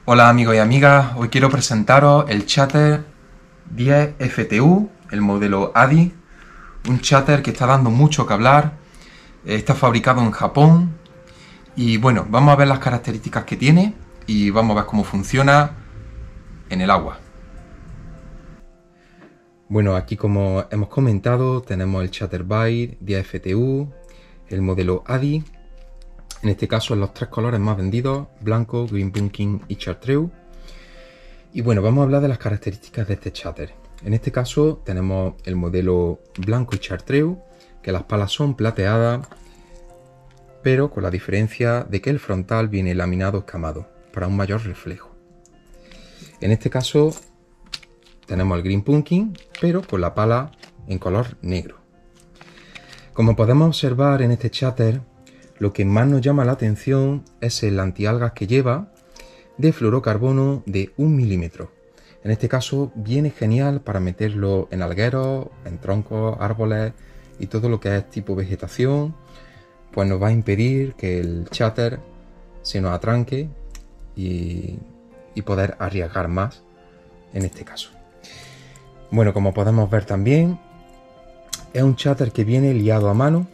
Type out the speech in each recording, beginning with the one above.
Hola amigos y amigas, hoy quiero presentaros el Chatter 10 FTU, el modelo ADI, un Chatter que está dando mucho que hablar, está fabricado en Japón y bueno, vamos a ver las características que tiene y vamos a ver cómo funciona en el agua. Bueno, aquí como hemos comentado tenemos el Chatterbait 10 FTU, el modelo ADI. En este caso en los tres colores más vendidos, blanco, green pumpkin y chartreuse. Y bueno, vamos a hablar de las características de este chatter. En este caso tenemos el modelo blanco y chartreuse, que las palas son plateadas, pero con la diferencia de que el frontal viene laminado escamado, para un mayor reflejo. En este caso tenemos el green pumpkin, pero con la pala en color negro. Como podemos observar en este chatter, lo que más nos llama la atención es el antialgas que lleva de fluorocarbono de 1 milímetro. En este caso viene genial para meterlo en algueros, en troncos, árboles y todo lo que es tipo vegetación, pues nos va a impedir que el chatter se nos atranque y poder arriesgar más en este caso. Bueno, como podemos ver también, es un chatter que viene liado a mano,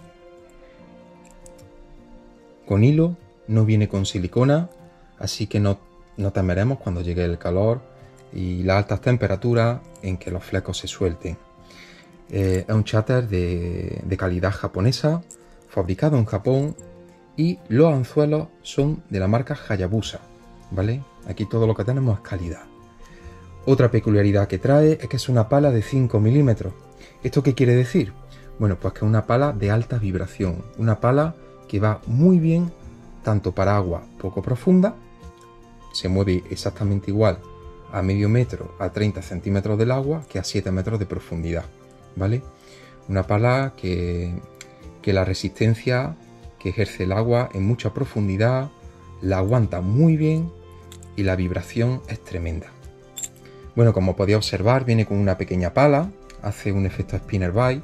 con hilo, no viene con silicona, así que no temeremos cuando llegue el calor y las altas temperaturas en que los flecos se suelten. Es un chatter de calidad japonesa, fabricado en Japón, y los anzuelos son de la marca Hayabusa, ¿vale? Aquí todo lo que tenemos es calidad. Otra peculiaridad que trae es que es una pala de 5 milímetros. ¿Esto qué quiere decir? Bueno, pues que es una pala de alta vibración, una pala que va muy bien tanto para agua poco profunda, se mueve exactamente igual a medio metro a 30 centímetros del agua que a 7 metros de profundidad, ¿vale? Una pala que la resistencia que ejerce el agua en mucha profundidad la aguanta muy bien y la vibración es tremenda. Bueno, como podéis observar, viene con una pequeña pala, hace un efecto spinnerbait.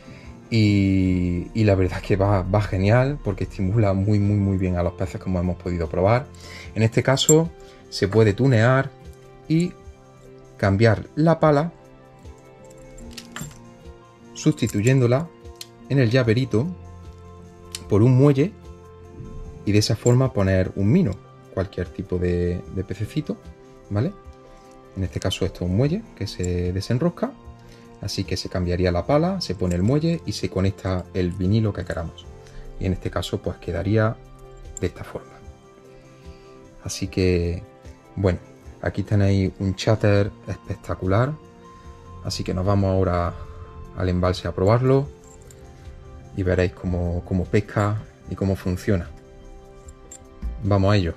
Y la verdad es que va genial porque estimula muy bien a los peces, como hemos podido probar. En este caso se puede tunear y cambiar la pala sustituyéndola en el llaverito por un muelle y de esa forma poner un mino, cualquier tipo de pececito, ¿vale? En este caso esto es un muelle que se desenrosca. Así que se cambiaría la pala, se pone el muelle y se conecta el vinilo que queramos. Y en este caso pues quedaría de esta forma. Así que bueno, aquí tenéis un chatter espectacular. Así que nos vamos ahora al embalse a probarlo y veréis cómo pesca y cómo funciona. Vamos a ello.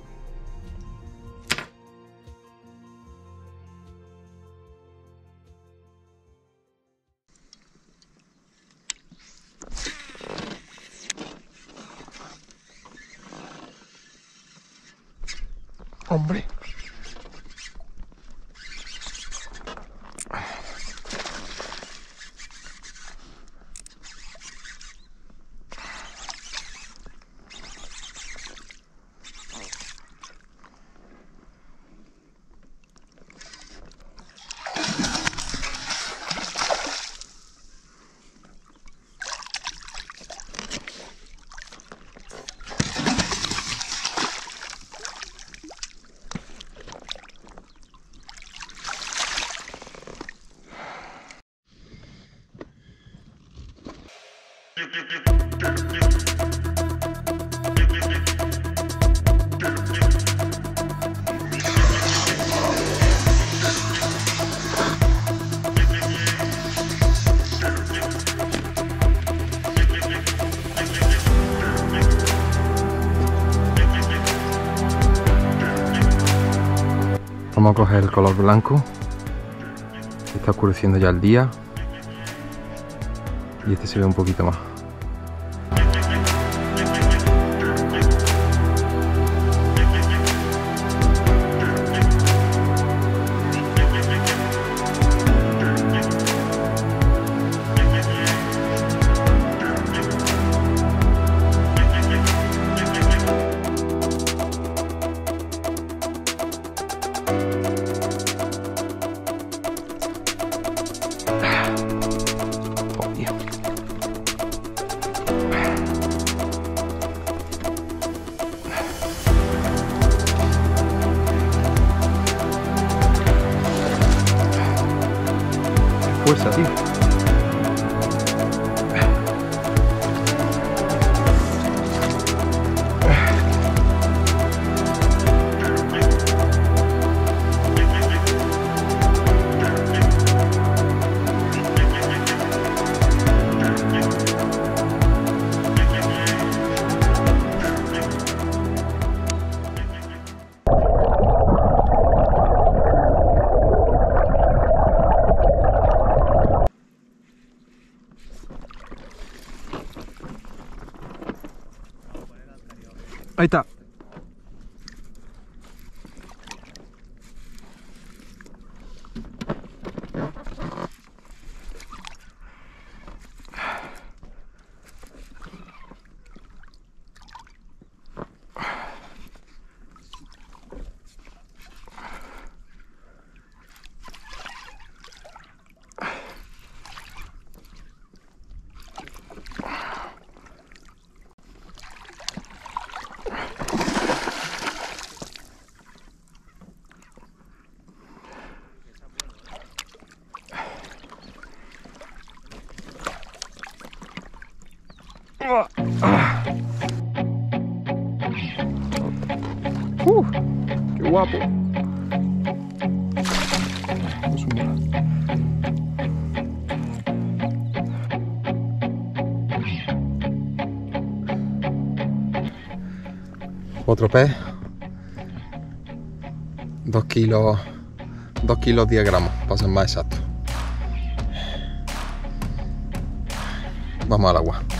Hombre. Vamos a coger el color blanco. Está oscureciendo ya el día. Y este se ve un poquito más. fuerza, tío. Ahí está. ¡Qué guapo! Otro pez. 2 kilos 10 gramos, para ser más exacto. Vamos al agua.